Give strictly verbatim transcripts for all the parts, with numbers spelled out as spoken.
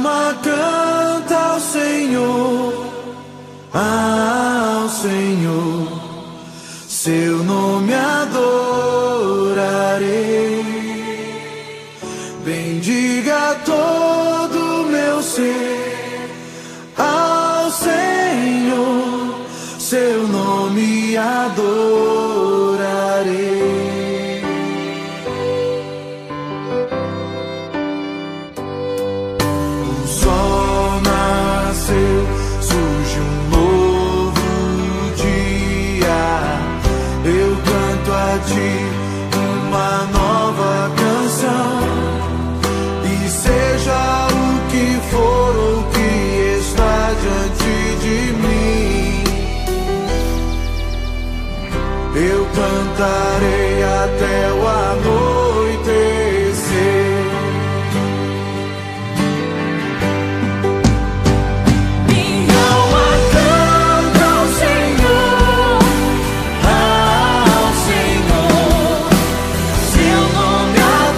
alma canta ao Senhor, ao Senhor, seu nome adorarei. Bendiga todo meu ser ao Senhor, seu nome adorarei. O sol nasceu, surge um novo dia. Eu canto a ti uma nova canção. E seja o que for o que está diante de mim, eu cantarei até o anoitecer. Minha alma canta ao Senhor, ao Senhor, seu nome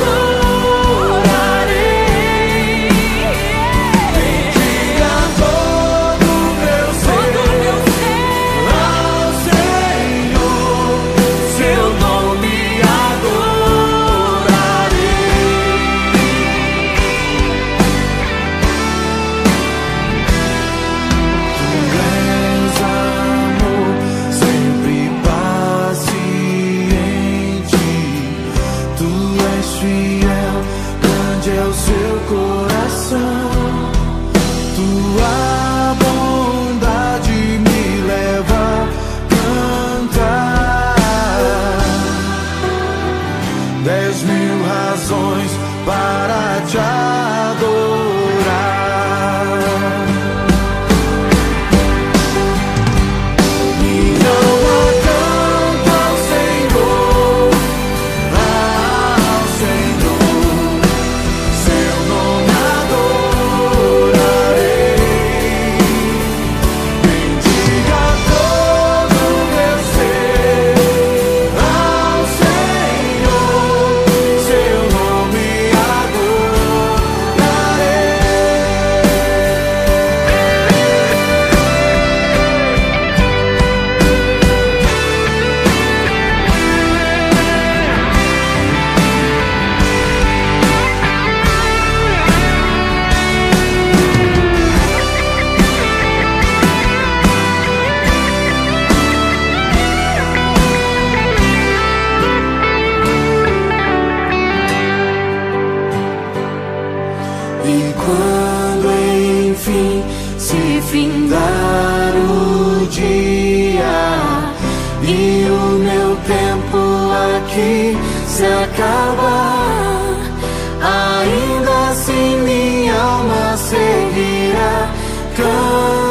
adorarei. Bendiga todo meu ser ao Senhor, seu nome E quando enfim se findar o dia e o meu tempo aqui se acabar, ainda assim minha alma seguirá cantando.